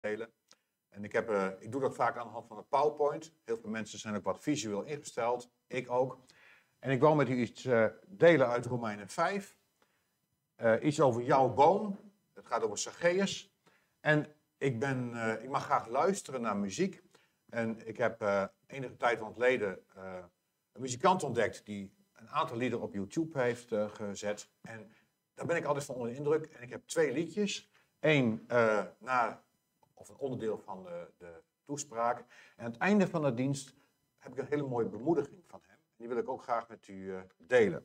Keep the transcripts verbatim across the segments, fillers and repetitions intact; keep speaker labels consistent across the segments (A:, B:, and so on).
A: delen. En ik, heb, uh, ik doe dat vaak aan de hand van een PowerPoint. Heel veel mensen zijn ook wat visueel ingesteld. Ik ook. En ik wil met u iets uh, delen uit Romeinen vijf. Uh, iets over jouw boom. Het gaat over Zacchaeus. En ik, ben, uh, ik mag graag luisteren naar muziek. En ik heb uh, enige tijd van het leden uh, een muzikant ontdekt die een aantal liederen op YouTube heeft uh, gezet. En daar ben ik altijd van onder de indruk. En ik heb twee liedjes. Eén uh, naar, of een onderdeel van de, de toespraak. En aan het einde van de dienst heb ik een hele mooie bemoediging van hem. En die wil ik ook graag met u uh, delen.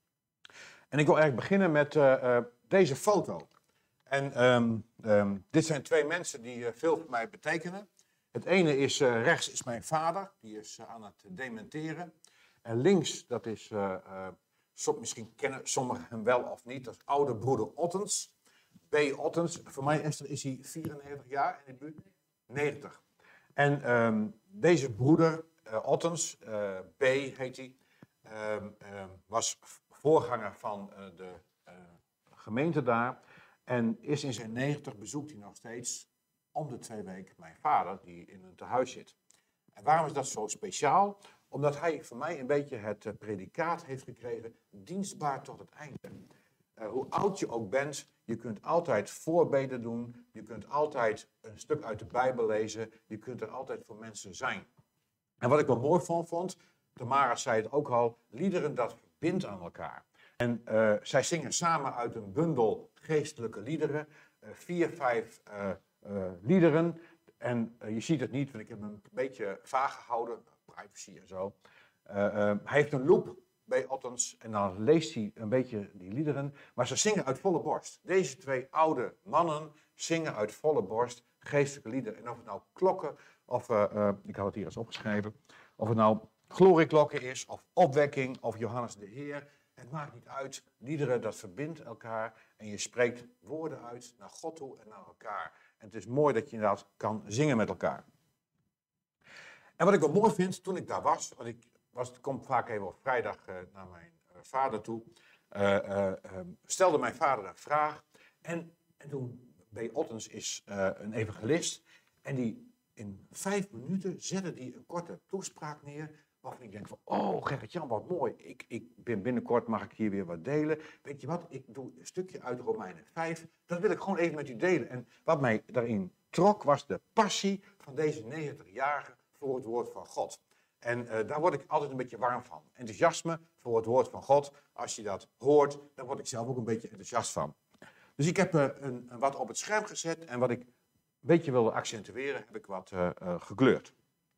A: En ik wil eigenlijk beginnen met uh, uh, deze foto. En um, um, dit zijn twee mensen die uh, veel voor mij betekenen. Het ene is, uh, rechts is mijn vader, die is uh, aan het dementeren. En links, dat is, uh, uh, som, misschien kennen sommigen hem wel of niet, dat is oude broeder Ottens. B. Ottens, voor mij is, er, is hij vierennegentig jaar in de buurt, negentig. En um, deze broeder uh, Ottens, uh, B heet hij, um, um, was voorganger van uh, de uh, gemeente daar. En is in zijn negentig, bezoekt hij nog steeds om de twee weken mijn vader, die in een tehuis zit. En waarom is dat zo speciaal? Omdat hij voor mij een beetje het uh, predicaat heeft gekregen, dienstbaar tot het einde. Uh, hoe oud je ook bent, je kunt altijd voorbeden doen, je kunt altijd een stuk uit de Bijbel lezen, je kunt er altijd voor mensen zijn. En wat ik wel mooi van vond, Tamara zei het ook al, liederen dat verbindt aan elkaar. En uh, zij zingen samen uit een bundel geestelijke liederen, uh, vier, vijf uh, uh, liederen. En uh, je ziet het niet, want ik heb hem een beetje vaag gehouden, privacy en zo. Uh, uh, hij heeft een loop bij Ottens en dan leest hij een beetje die liederen. Maar ze zingen uit volle borst. Deze twee oude mannen zingen uit volle borst geestelijke liederen. En of het nou klokken, of, uh, uh, ik had het hier eens opgeschreven, of het nou glorieklokken is, of opwekking, of Johannes de Heer. Het maakt niet uit, liederen dat verbindt elkaar en je spreekt woorden uit naar God toe en naar elkaar. En het is mooi dat je inderdaad kan zingen met elkaar. En wat ik wel mooi vind, toen ik daar was, want ik was, kom vaak even op vrijdag uh, naar mijn uh, vader toe, uh, uh, uh, stelde mijn vader een vraag. En, en toen, B. Ottens is uh, een evangelist en die in vijf minuten zette die een korte toespraak neer, waarvan ik denk van, oh Gerrit-Jan, wat mooi. Ik, ik ben binnenkort, mag ik hier weer wat delen. Weet je wat, ik doe een stukje uit Romeinen vijf. Dat wil ik gewoon even met u delen. En wat mij daarin trok, was de passie van deze negentigjarige voor het woord van God. En uh, daar word ik altijd een beetje warm van. Enthousiasme voor het woord van God. Als je dat hoort, dan word ik zelf ook een beetje enthousiast van. Dus ik heb uh, een, een wat op het scherm gezet. En wat ik een beetje wilde accentueren, heb ik wat uh, uh, gekleurd.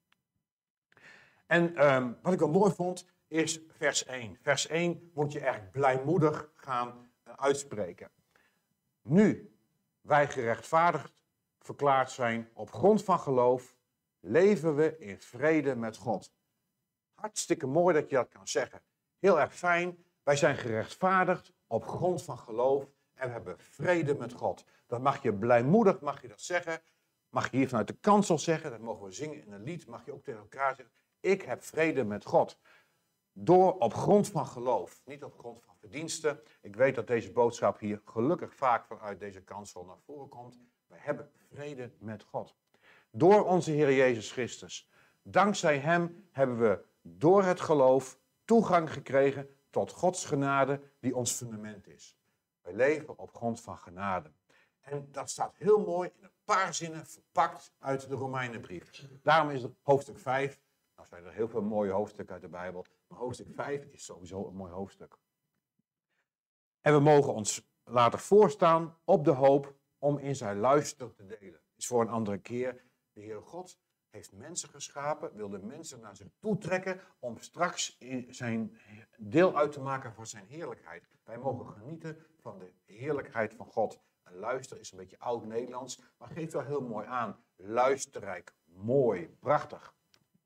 A: En um, wat ik wel mooi vond, is vers één. Vers één moet je echt blijmoedig gaan uh, uitspreken. Nu wij gerechtvaardigd verklaard zijn op grond van geloof, leven we in vrede met God. Hartstikke mooi dat je dat kan zeggen. Heel erg fijn. Wij zijn gerechtvaardigd op grond van geloof en we hebben vrede met God. Dat mag je blijmoedig, mag je dat zeggen. Mag je hier vanuit de kansel zeggen, dat mogen we zingen in een lied, mag je ook tegen elkaar zeggen. Ik heb vrede met God. Door op grond van geloof, niet op grond van verdiensten. Ik weet dat deze boodschap hier gelukkig vaak vanuit deze kansel naar voren komt. We hebben vrede met God. Door onze Heer Jezus Christus. Dankzij Hem hebben we door het geloof toegang gekregen tot Gods genade die ons fundament is. Wij leven op grond van genade. En dat staat heel mooi in een paar zinnen verpakt uit de Romeinenbrief. Daarom is het hoofdstuk vijf. Nou zijn er heel veel mooie hoofdstukken uit de Bijbel. Maar hoofdstuk vijf is sowieso een mooi hoofdstuk. En we mogen ons laten voorstaan op de hoop om in zijn luister te delen. Is voor een andere keer. De Heere God heeft mensen geschapen, wil de mensen naar zich toe trekken om straks zijn deel uit te maken van zijn heerlijkheid. Wij mogen genieten van de heerlijkheid van God. En luister is een beetje oud-Nederlands, maar geeft wel heel mooi aan. Luisterrijk, mooi, prachtig.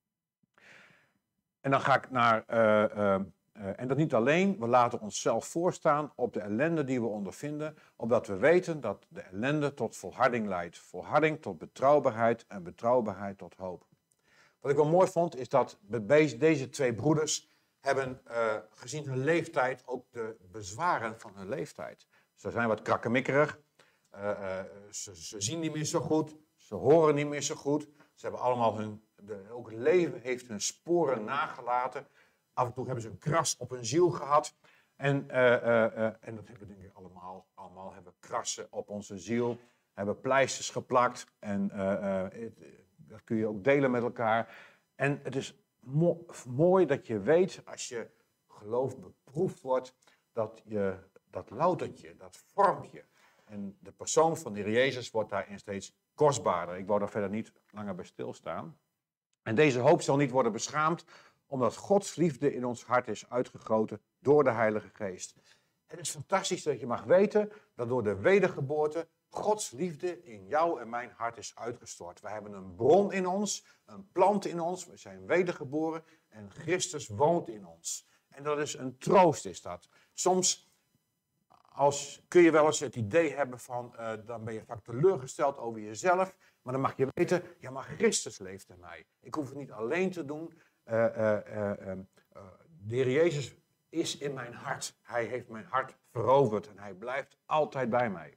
A: En dan ga ik naar, uh, uh, uh, en dat niet alleen, we laten onszelf voorstaan op de ellende die we ondervinden, omdat we weten dat de ellende tot volharding leidt. Volharding tot betrouwbaarheid en betrouwbaarheid tot hoop. Wat ik wel mooi vond, is dat deze twee broeders hebben uh, gezien hun leeftijd ook de bezwaren van hun leeftijd. Ze zijn wat krakkemikkerig, uh, uh, ze, ze zien niet meer zo goed, Ze horen niet meer zo goed. Ze hebben allemaal hun, de, ook het leven heeft hun sporen nagelaten. Af en toe hebben ze een kras op hun ziel gehad. En, uh, uh, uh, en dat hebben we denk ik allemaal. Allemaal hebben krassen op onze ziel. Hebben pleisters geplakt. En uh, uh, het, dat kun je ook delen met elkaar. En het is mo- mooi dat je weet, als je geloof beproefd wordt, dat je dat loutertje, dat vormpje. En de persoon van de Heer Jezus wordt daarin steeds kostbaarder. Ik wou daar verder niet langer bij stilstaan. En deze hoop zal niet worden beschaamd, omdat Gods liefde in ons hart is uitgegoten door de Heilige Geest. Het is fantastisch dat je mag weten dat door de wedergeboorte Gods liefde in jou en mijn hart is uitgestort. We hebben een bron in ons, een plant in ons, we zijn wedergeboren en Christus woont in ons. En dat is een troost, is dat. Soms als, kun je wel eens het idee hebben van, uh, dan ben je vaak teleurgesteld over jezelf, maar dan mag je weten, ja, maar Christus leeft in mij. Ik hoef het niet alleen te doen. Uh, uh, uh, uh, uh, de Heer Jezus is in mijn hart. Hij heeft mijn hart veroverd en hij blijft altijd bij mij.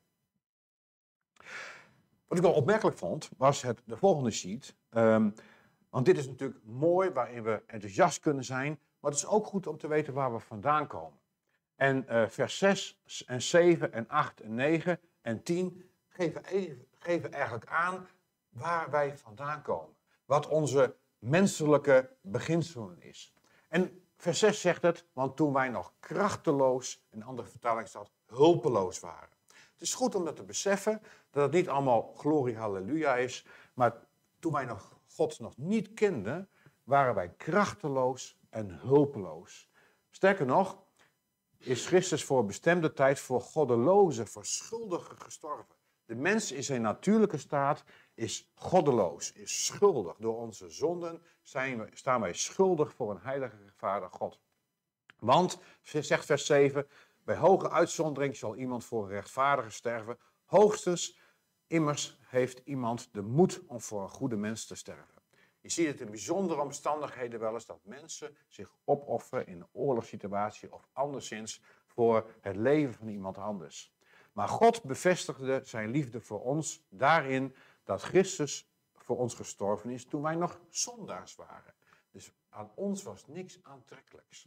A: Wat ik wel opmerkelijk vond, was het, de volgende sheet. Um, want dit is natuurlijk mooi, waarin we enthousiast kunnen zijn, maar het is ook goed om te weten waar we vandaan komen. En uh, vers zes en zeven en acht en negen en tien geven, geven eigenlijk aan waar wij vandaan komen. Wat onze menselijke beginselen is. En vers zes zegt het, want toen wij nog krachteloos, in een andere vertaling staat, hulpeloos waren. Het is goed om dat te beseffen, dat het niet allemaal glorie halleluja is, maar toen wij nog God nog niet kenden, waren wij krachteloos en hulpeloos. Sterker nog, is Christus voor een bestemde tijd voor goddelozen, voor schuldigen gestorven. De mens in zijn natuurlijke staat is goddeloos, is schuldig. Door onze zonden zijn we, staan wij schuldig voor een heilige vader God. Want, zegt vers zeven, bij hoge uitzondering zal iemand voor een rechtvaardige sterven. Hoogstens, immers heeft iemand de moed om voor een goede mens te sterven. Je ziet het in bijzondere omstandigheden wel eens dat mensen zich opofferen in een oorlogssituatie of anderszins voor het leven van iemand anders. Maar God bevestigde zijn liefde voor ons daarin dat Christus voor ons gestorven is toen wij nog zondaars waren. Dus aan ons was niks aantrekkelijks.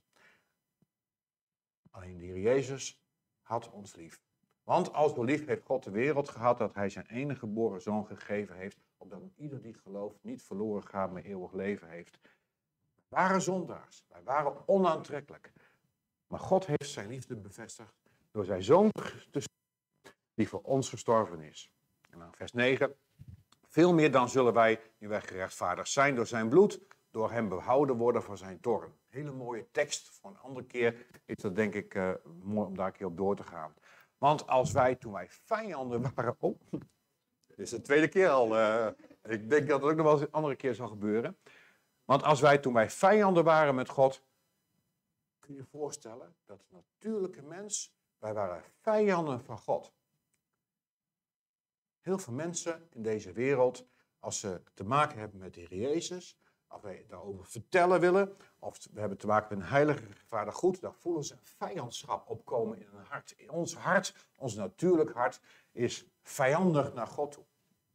A: Alleen de Heer Jezus had ons lief. Want als zo lief heeft God de wereld gehad dat hij zijn enige geboren zoon gegeven heeft, opdat ieder die gelooft niet verloren gaat, maar eeuwig leven heeft. Wij waren zondaars, wij waren onaantrekkelijk. Maar God heeft zijn liefde bevestigd door zijn zoon te sturen die voor ons gestorven is. En dan vers negen. Veel meer dan zullen wij, nu wij gerechtvaardigd zijn door zijn bloed, door hem behouden worden van zijn toorn. Hele mooie tekst. Voor een andere keer is dat denk ik uh, mooi om daar een keer op door te gaan. Want als wij, toen wij vijanden waren... Oh, dit is de tweede keer al. Uh, ik denk dat het ook nog wel eens een andere keer zal gebeuren. Want als wij, toen wij vijanden waren met God... Kun je je voorstellen dat de natuurlijke mens... Wij waren vijanden van God. Heel veel mensen in deze wereld... Als ze te maken hebben met de Heer Jezus... Als wij daarover vertellen willen... Of we hebben te maken met een heilige vader goed... Dan voelen ze een vijandschap opkomen in hun hart. In ons hart, ons natuurlijk hart... is vijandig naar God toe.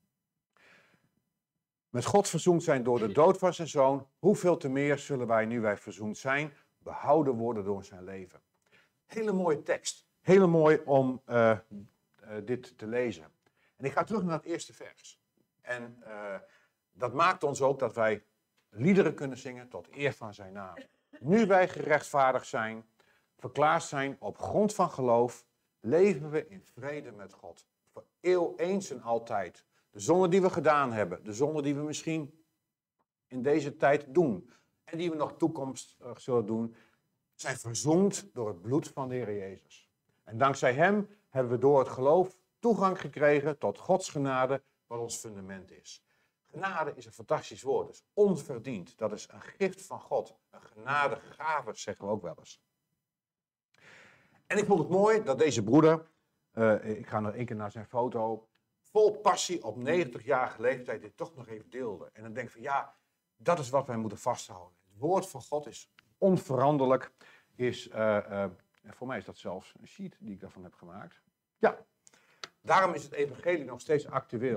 A: Met God verzoend zijn door de dood van zijn zoon... Hoeveel te meer zullen wij, nu wij verzoend zijn... behouden worden door zijn leven. Hele mooie tekst. Hele mooi om uh, uh, dit te lezen. En ik ga terug naar het eerste vers. En uh, dat maakt ons ook dat wij liederen kunnen zingen tot eer van zijn naam. Nu wij gerechtvaardigd zijn, verklaard zijn op grond van geloof, leven we in vrede met God. Voor eeuw eens en altijd. De zonde die we gedaan hebben, de zonde die we misschien in deze tijd doen en die we nog toekomstig zullen doen, zijn verzoend door het bloed van de Heer Jezus. En dankzij hem hebben we door het geloof toegang gekregen tot Gods genade, wat ons fundament is. Genade is een fantastisch woord, dat is onverdiend. Dat is een gift van God, een genadegave, zeggen we ook wel eens. En ik vond het mooi dat deze broeder, uh, ik ga nog één keer naar zijn foto, vol passie op negentigjarige leeftijd dit toch nog even deelde. En dan denk ik van ja, dat is wat wij moeten vasthouden. Het woord van God is onveranderlijk. Is, uh, uh, voor mij is dat zelfs een sheet die ik daarvan heb gemaakt. Ja, daarom is het evangelie nog steeds actueel.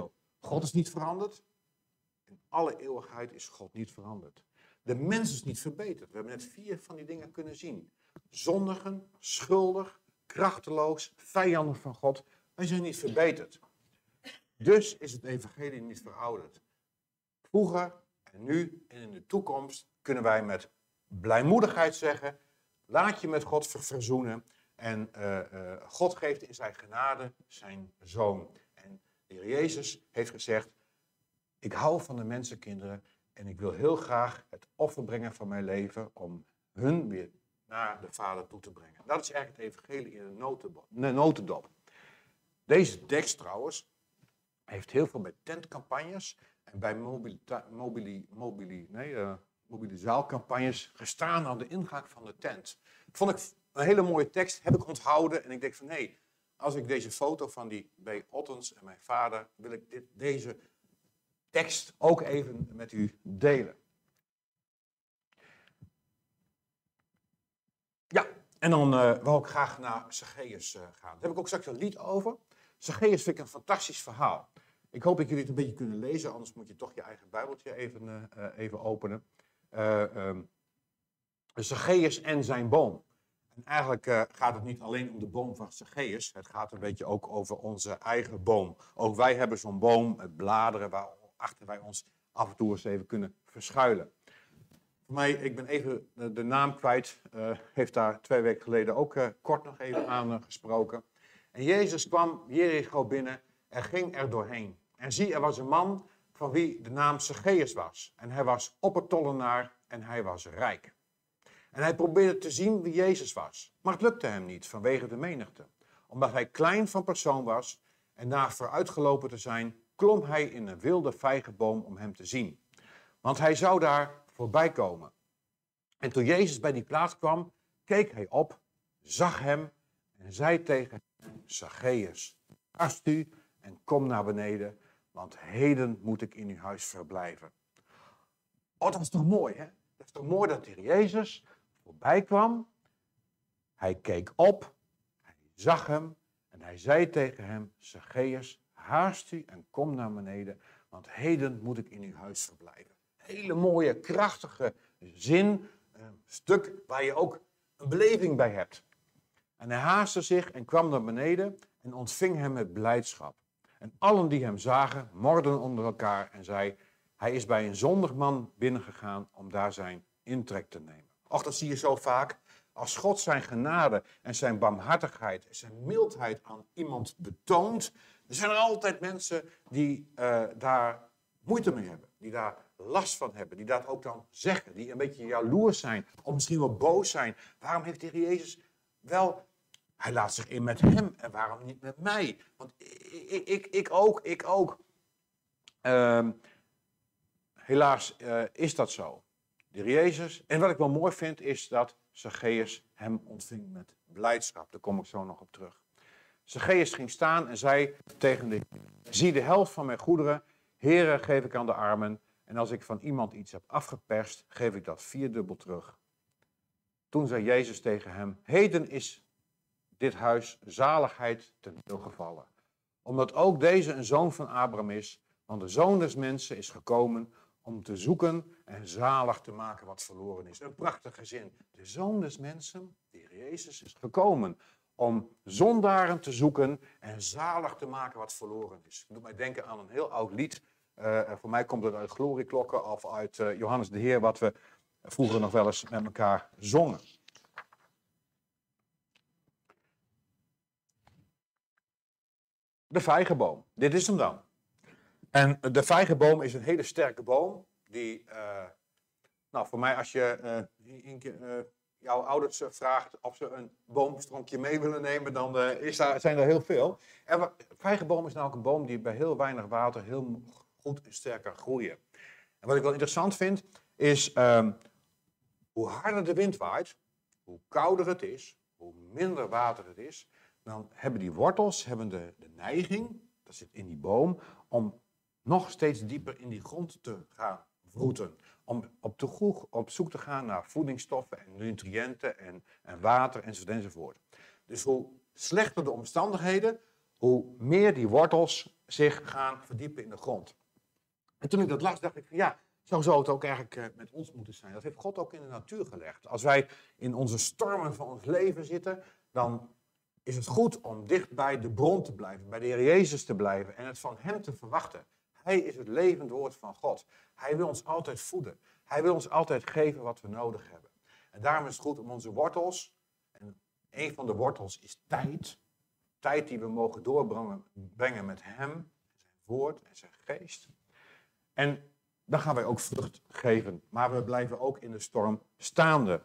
A: God is niet veranderd. In alle eeuwigheid is God niet veranderd. De mens is niet verbeterd. We hebben net vier van die dingen kunnen zien. Zondigen, schuldig, krachteloos, vijanden van God. Wij zijn niet verbeterd. Dus is het evangelie niet verouderd. Vroeger en nu en in de toekomst kunnen wij met blijmoedigheid zeggen, laat je met God verzoenen. En uh, uh, God geeft in zijn genade zijn zoon. En de Heer Jezus heeft gezegd, ik hou van de mensenkinderen en ik wil heel graag het offer brengen van mijn leven om hun weer naar de Vader toe te brengen. Dat is eigenlijk het evangelie in een notendop. Deze tekst trouwens heeft heel veel met tentcampagnes en bij mobilita- mobili- mobili- nee, uh, mobilisaalcampagnes gestaan aan de ingang van de tent. Vond ik een hele mooie tekst, heb ik onthouden en ik denk van nee, als ik deze foto van die B. Ottens en mijn vader, wil ik dit, deze tekst ook even met u delen. Ja, en dan uh, wil ik graag naar Zacchaeus uh, gaan. Daar heb ik ook straks een lied over. Zacchaeus vind ik een fantastisch verhaal. Ik hoop dat jullie het een beetje kunnen lezen, anders moet je toch je eigen Bijbeltje even, uh, even openen. Uh, um, Zacchaeus en zijn boom. En eigenlijk uh, gaat het niet alleen om de boom van Zacchaeus, het gaat een beetje ook over onze eigen boom. Ook wij hebben zo'n boom met bladeren waarachter wij ons af en toe eens even kunnen verschuilen. Voor mij, ik ben even de, de naam kwijt, uh, heeft daar twee weken geleden ook uh, kort nog even aan uh, gesproken. En Jezus kwam Jericho binnen en ging er doorheen. En zie, er was een man van wie de naam Zacchaeus was. En hij was oppertollenaar en hij was rijk. En hij probeerde te zien wie Jezus was. Maar het lukte hem niet vanwege de menigte. Omdat hij klein van persoon was en na vooruitgelopen te zijn, klom hij in een wilde vijgenboom om hem te zien. Want hij zou daar voorbij komen. En toen Jezus bij die plaats kwam, keek hij op, zag hem en zei tegen hem, Zacchaeus, haast u en kom naar beneden, want heden moet ik in uw huis verblijven. Oh, dat is toch mooi, hè? Dat is toch mooi dat de Heer Jezus voorbij kwam. Hij keek op, hij zag hem en hij zei tegen hem, Zacchaeus, haast u en kom naar beneden, want heden moet ik in uw huis verblijven. Hele mooie, krachtige zin, een stuk waar je ook een beleving bij hebt. En hij haastte zich en kwam naar beneden en ontving hem met blijdschap. En allen die hem zagen, morden onder elkaar en zei, hij is bij een zondig man binnengegaan om daar zijn intrek te nemen. Och, dat zie je zo vaak. Als God zijn genade en zijn barmhartigheid en zijn mildheid aan iemand betoont, er zijn er altijd mensen die uh, daar moeite mee hebben. Die daar last van hebben. Die dat ook dan zeggen. Die een beetje jaloers zijn. Of misschien wel boos zijn. Waarom heeft de Heer Jezus wel... Hij laat zich in met hem. En waarom niet met mij? Want ik, ik, ik ook, ik ook. Uh, helaas uh, is dat zo. De Heer Jezus. En wat ik wel mooi vind is dat Zacchaeus hem ontving met blijdschap. Daar kom ik zo nog op terug. Zacchaeus ging staan en zei tegen de Heer, zie de helft van mijn goederen, Heere, geef ik aan de armen. En als ik van iemand iets heb afgeperst, geef ik dat vierdubbel terug. Toen zei Jezus tegen hem, heden is dit huis zaligheid ten deel gevallen. Omdat ook deze een zoon van Abraham is, want de zoon des mensen is gekomen om te zoeken en zalig te maken wat verloren is. Een prachtige zin. De zoon des mensen, de Heer Jezus, is gekomen om zondaren te zoeken en zalig te maken wat verloren is. Het doet mij denken aan een heel oud lied. Uh, voor mij komt het uit Glorieklokken of uit uh, Johannes de Heer, wat we vroeger nog wel eens met elkaar zongen. De vijgenboom. Dit is hem dan. En de vijgenboom is een hele sterke boom. Die, uh, nou voor mij als je uh, een keer, uh, jouw ouders uh, vraagt of ze een boomstronkje mee willen nemen, dan uh, is daar, zijn er heel veel. En de vijgenboom is nou ook een boom die bij heel weinig water heel goed en sterk kan groeien. En wat ik wel interessant vind, is um, hoe harder de wind waait, hoe kouder het is, hoe minder water het is, dan hebben die wortels hebben de, de neiging, dat zit in die boom, om nog steeds dieper in die grond te gaan wroeten. Om op, te groeg, op zoek te gaan naar voedingsstoffen en nutriënten en, en water enzovoort enzovoort. Dus hoe slechter de omstandigheden, hoe meer die wortels zich gaan verdiepen in de grond. En toen ik dat las, dacht ik van ja, zo zou het ook eigenlijk uh, met ons moeten zijn. Dat heeft God ook in de natuur gelegd. Als wij in onze stormen van ons leven zitten, dan is het goed om dicht bij de bron te blijven, bij de Heer Jezus te blijven en het van Hem te verwachten. Hij is het levend woord van God. Hij wil ons altijd voeden. Hij wil ons altijd geven wat we nodig hebben. En daarom is het goed om onze wortels, en een van de wortels is tijd, tijd die we mogen doorbrengen met Hem, zijn woord en zijn geest. En dan gaan wij ook vrucht geven, maar we blijven ook in de storm staande.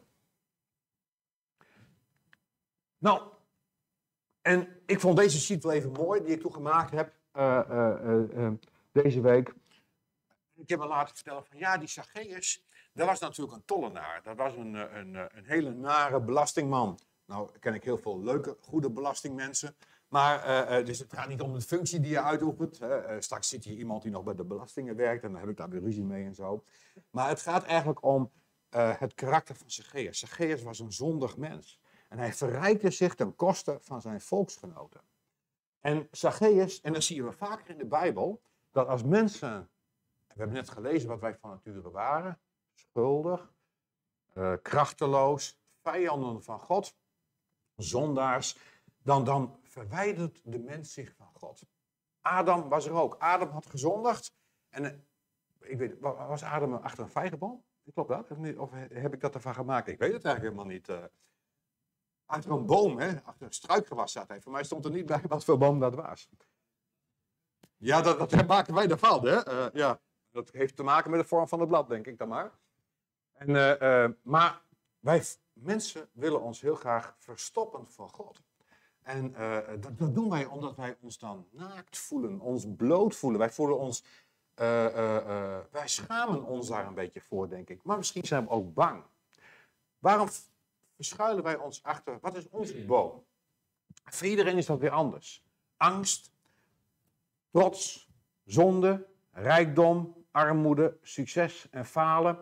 A: Nou, en ik vond deze sheet wel even mooi, die ik toen gemaakt heb uh, uh, uh, uh, deze week. Ik heb me laten vertellen van ja, die Zacchaeus, dat was natuurlijk een tollenaar. Dat was een, een, een hele nare belastingman. Nou ken ik heel veel leuke, goede belastingmensen. Maar uh, uh, dus het gaat niet om de functie die je uitoefent. Uh, uh, straks zit hier iemand die nog bij de belastingen werkt en dan heb ik daar weer ruzie mee en zo. Maar het gaat eigenlijk om uh, het karakter van Zacchaeus. Zacchaeus was een zondig mens. En hij verrijkte zich ten koste van zijn volksgenoten. En Zacchaeus, en dat zien we vaker in de Bijbel, dat als mensen, we hebben net gelezen wat wij van nature waren, schuldig, uh, krachteloos, vijanden van God, zondaars, dan, dan verwijdert de mens zich van God. Adam was er ook. Adam had gezondigd. En uh, ik weet, was Adam achter een vijgenboom? Klopt dat? Of, niet? Of heb ik dat ervan gemaakt? Ik weet het eigenlijk helemaal niet. Uh, achter een boom, hè? Achter een struikgewas zat hij. Voor mij stond er niet bij wat voor boom dat was. Ja, dat, dat maken wij ervan, hè? Uh, ja, dat heeft te maken met de vorm van het blad, denk ik dan maar. En, uh, uh, maar wij mensen willen ons heel graag verstoppen voor God. En uh, dat, dat doen wij omdat wij ons dan naakt voelen, ons bloot voelen. Wij voelen ons, uh, uh, uh, wij schamen ons daar een beetje voor, denk ik. Maar misschien zijn we ook bang. Waarom verschuilen wij ons achter, wat is onze boom? Voor iedereen is dat weer anders. Angst, trots, zonde, rijkdom, armoede, succes en falen.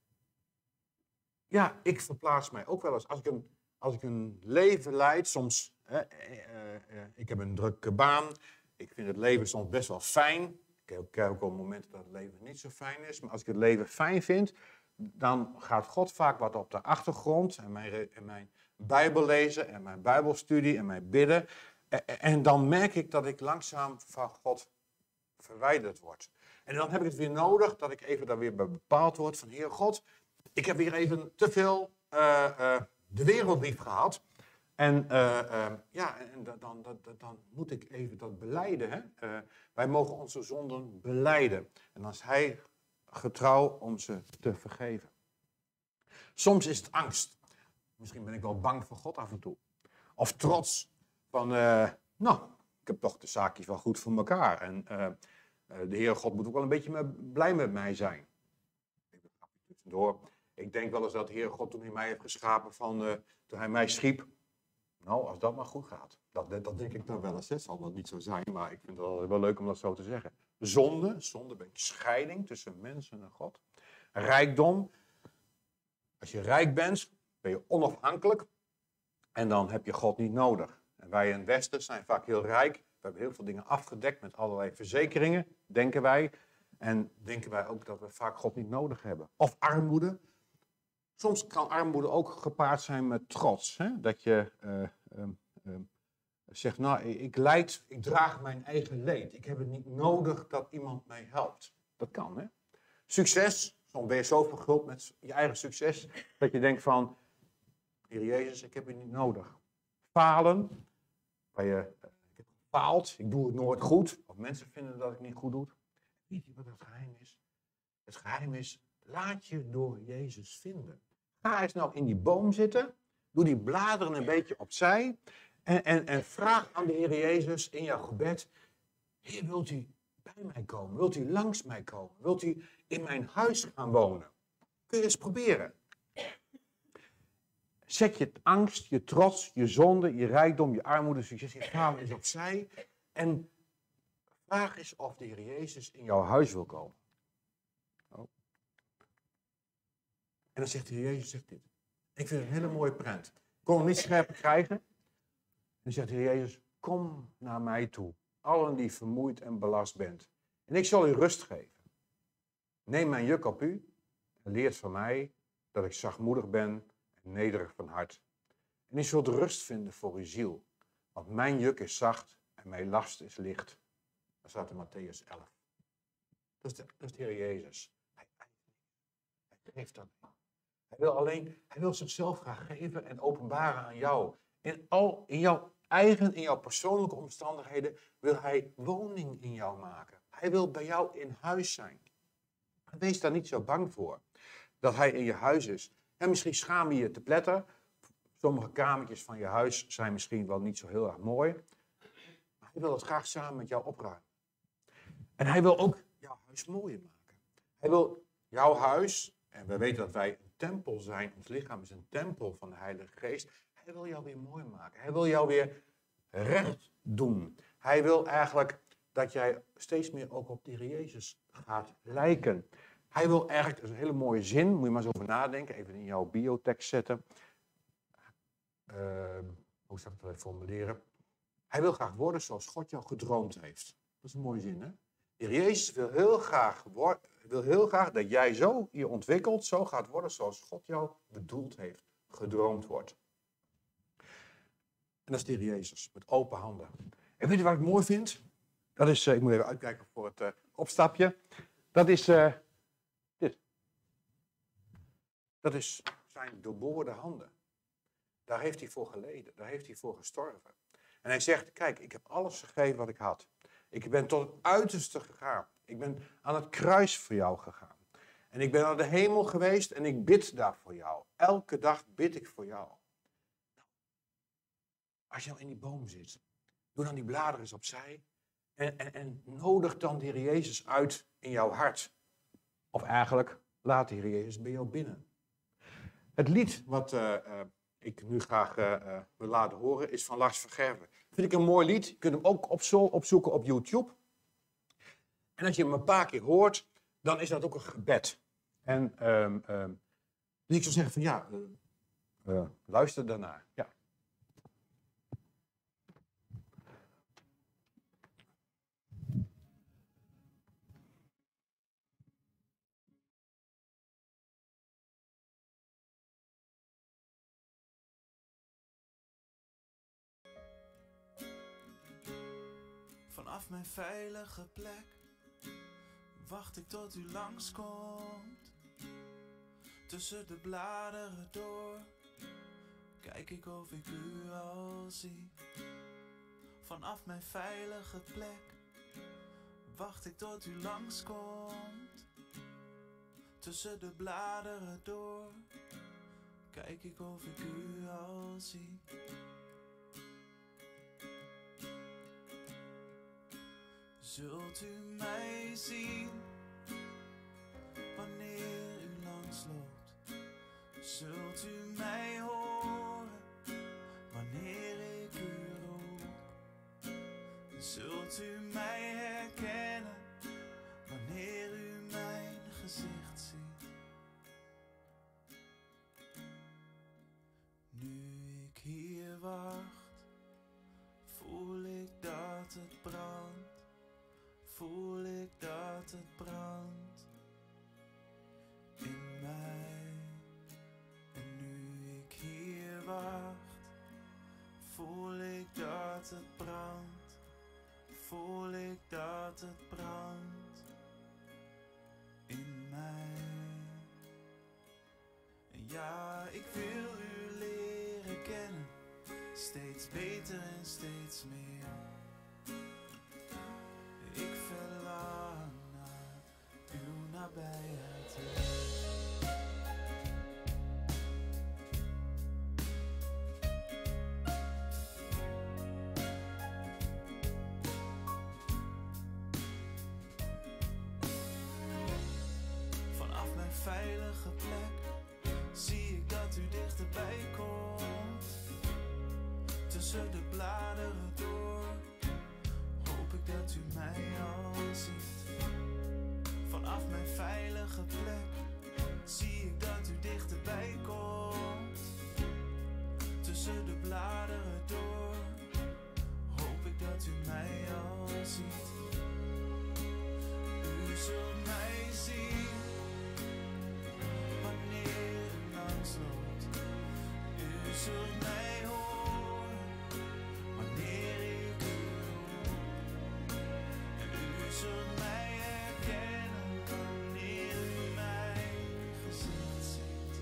A: Ja, ik verplaats mij ook wel eens. Als ik een, als ik een leven leid, soms, eh, eh, eh, ik heb een drukke baan, ik vind het leven soms best wel fijn. Ik heb ook wel momenten dat het leven niet zo fijn is, maar als ik het leven fijn vind, dan gaat God vaak wat op de achtergrond en mijn, en mijn Bijbel lezen en mijn Bijbelstudie en mijn bidden. En, en dan merk ik dat ik langzaam van God verwijderd word. En dan heb ik het weer nodig dat ik even daar weer bij bepaald word van Heer God, ik heb weer even te veel uh, uh, de wereld lief gehad. En uh, uh, ja, en dan, dan, dan, dan moet ik even dat belijden. Hè? Uh, wij mogen onze zonden belijden. En dan is Hij getrouw om ze te vergeven. Soms is het angst. Misschien ben ik wel bang voor God af en toe. Of trots. Van, uh, nou, ik heb toch de zaakjes wel goed voor elkaar. En uh, de Heer God moet ook wel een beetje me, blij met mij zijn. Even een grapje tussendoor. Ik denk wel eens dat de Heer God toen hij mij heeft geschapen, van, uh, toen hij mij schiep. Nou, als dat maar goed gaat. Dat, dat denk ik dan wel eens. Het zal wel niet zo zijn, maar ik vind het wel, wel leuk om dat zo te zeggen. Zonde, zonde ben je scheiding tussen mensen en God. Rijkdom. Als je rijk bent, ben je onafhankelijk. En dan heb je God niet nodig. En wij in het Westen zijn vaak heel rijk. We hebben heel veel dingen afgedekt met allerlei verzekeringen, denken wij. En denken wij ook dat we vaak God niet nodig hebben. Of armoede. Soms kan armoede ook gepaard zijn met trots. Hè? Dat je uh, um, um, zegt, nou, ik lijd, ik draag mijn eigen leed. Ik heb het niet nodig dat iemand mij helpt. Dat kan, hè? Succes. Soms ben je zo verguld met je eigen succes, dat je denkt van, Heer Jezus, ik heb het niet nodig. Falen. Waar je, uh, ik heb gefaald, ik doe het nooit goed. Of mensen vinden dat ik niet goed doe. Weet je wat het geheim is? Het geheim is, laat je door Jezus vinden. Ga eens nou in die boom zitten. Doe die bladeren een beetje opzij. En, en, en vraag aan de Heer Jezus in jouw gebed. Heer, wilt u bij mij komen? Wilt u langs mij komen? Wilt u in mijn huis gaan wonen? Kun je eens proberen. Zet je angst, je trots, je zonde, je rijkdom, je armoede, succes, je falen eens opzij. En vraag eens of de Heer Jezus in jouw huis wil komen. Oh. En dan zegt de Heer Jezus zegt dit. Ik vind het een hele mooie prent. Ik kon hem niet scherper krijgen. En dan zegt de Heer Jezus, kom naar mij toe, allen die vermoeid en belast bent. En ik zal u rust geven. Neem mijn juk op u en leert van mij dat ik zachtmoedig ben en nederig van hart. En u zult rust vinden voor uw ziel, want mijn juk is zacht en mijn last is licht. Dat staat in Mattheüs elf. Dat is de, dat is de Heer Jezus. Hij, hij, hij geeft dat niet. Hij wil alleen, hij wil zichzelf graag geven en openbaren aan jou. In, al, in jouw eigen, in jouw persoonlijke omstandigheden wil hij woning in jou maken. Hij wil bij jou in huis zijn. Wees daar niet zo bang voor dat hij in je huis is. En misschien schaam je je te pletter. Sommige kamertjes van je huis zijn misschien wel niet zo heel erg mooi. Maar hij wil het graag samen met jou opruimen. En hij wil ook jouw huis mooier maken. Hij wil jouw huis, en we weten dat wij een tempel zijn, ons lichaam is een tempel van de Heilige Geest. Hij wil jou weer mooi maken. Hij wil jou weer recht doen. Hij wil eigenlijk dat jij steeds meer ook op de Heer Jezus gaat lijken. Hij wil eigenlijk, dat is een hele mooie zin, moet je maar eens over nadenken, even in jouw biotekst zetten. Uh, hoe zou ik dat even formuleren? Hij wil graag worden zoals God jou gedroomd heeft. Dat is een mooie zin, hè? De Heer Jezus wil heel graag, wil heel graag dat jij zo je ontwikkelt, zo gaat worden zoals God jou bedoeld heeft, gedroomd wordt. En dat is de Heer Jezus, met open handen. En weet je wat ik mooi vind? Dat is, uh, ik moet even uitkijken voor het uh, opstapje. Dat is uh, dit. Dat is zijn doorboorde handen. Daar heeft hij voor geleden, daar heeft hij voor gestorven. En hij zegt, kijk, ik heb alles gegeven wat ik had. Ik ben tot het uiterste gegaan. Ik ben aan het kruis voor jou gegaan. En ik ben naar de hemel geweest en ik bid daar voor jou. Elke dag bid ik voor jou. Als je nou in die boom zit, doe dan die bladeren eens opzij. En, en, en nodig dan de Heer Jezus uit in jouw hart. Of eigenlijk, laat de Heer Jezus bij jou binnen. Het lied wat uh, uh, ik nu graag uh, uh, wil laten horen is van Lars van Gerwen. Vind ik een mooi lied. Je kunt hem ook op, opzoeken op YouTube. En als je hem een paar keer hoort, dan is dat ook een gebed. En um, um, dus ik zou zeggen van ja, uh, uh, luister daarnaar. Ja.
B: Vanaf mijn veilige plek wacht ik tot u langskomt. Tussen de bladeren door kijk ik of ik u al zie. Vanaf mijn veilige plek wacht ik tot u langskomt. Tussen de bladeren door kijk ik of ik u al zie. Zult u mij zien wanneer u langsloopt? Zult u mij horen wanneer ik u roep? Zult u mij herkennen wanneer u mijn gezicht ziet? Nu ik hier wacht, voel ik dat het brandt. Voel ik dat het brandt in mij. En nu ik hier wacht, voel ik dat het brandt. Voel ik dat het brandt in mij. En ja, ik wil u leren kennen, steeds beter en steeds meer. Ik verlang naar uw nabijheid. Vanaf mijn veilige plek zie ik dat u dichterbij komt. Tussen de bladeren door hoop ik dat u mij al ziet. Vanaf mijn veilige plek zie ik dat u dichterbij komt. Tussen de bladeren door hoop dat u mij al ziet. U zult mij zien wanneer u langs loopt. U zult mij horen wanneer ik u roep. En u zult mij herkennen wanneer u mijn gezicht ziet.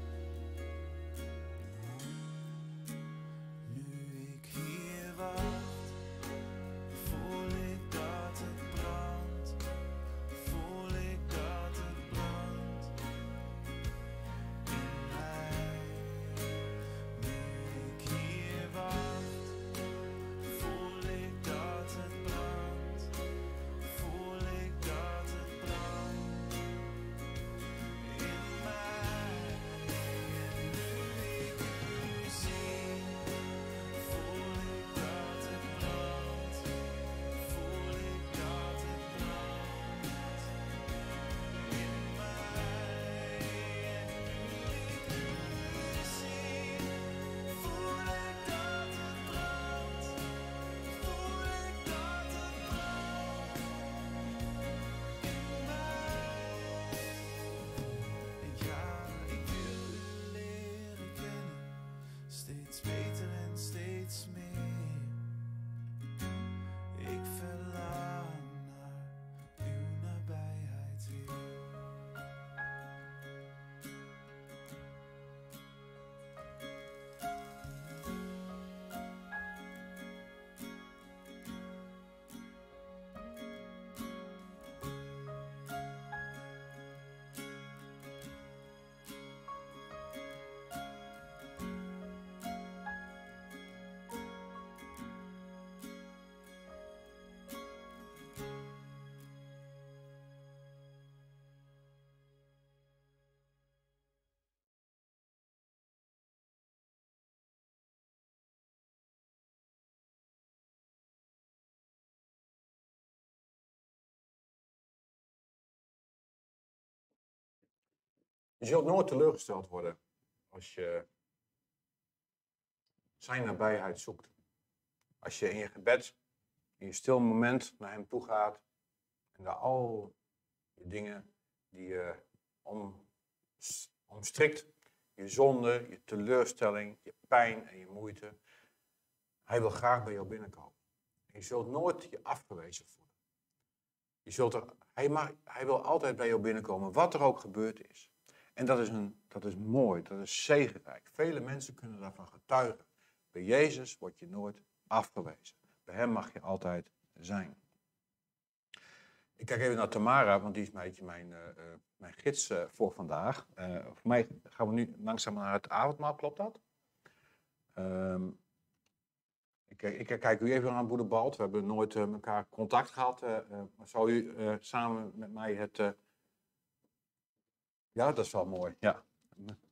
B: Nu ik hier wacht, voel ik dat het brandt. Voel ik dat het brandt in mij. Nu ik hier wacht, voel ik dat het brandt. Voel ik dat het brandt in mij. En nu ik u zie, voel ik dat het brandt. Voel ik dat het brandt in mij. En nu ik u zie, voel ik dat het brandt. Voel ik dat het brandt in mij. En ja, ik wil u leren kennen, steeds beter en steeds meer. Ik verlang naar uw nabijheid, Heer.
A: Je zult nooit teleurgesteld worden als je zijn nabijheid zoekt. Als je in je gebed, in je stil moment naar hem toe gaat en daar al je dingen die je om, omstrikt, je zonde, je teleurstelling, je pijn en je moeite, hij wil graag bij jou binnenkomen. En je zult nooit je afgewezen voelen. Je zult er, hij, mag, hij wil altijd bij jou binnenkomen, wat er ook gebeurd is. En dat is, een, dat is mooi, dat is zegenrijk. Vele mensen kunnen daarvan getuigen. Bij Jezus word je nooit afgewezen. Bij hem mag je altijd zijn. Ik kijk even naar Tamara, want die is een beetje mijn, uh, uh, mijn gids uh, voor vandaag. Uh, voor mij gaan we nu langzaam naar het avondmaal, klopt dat? Um, ik, ik kijk u even aan Broeder Balt. We hebben nooit uh, met elkaar contact gehad. Uh, uh, zou u uh, samen met mij het... Uh... Ja, dat is wel mooi. Ja.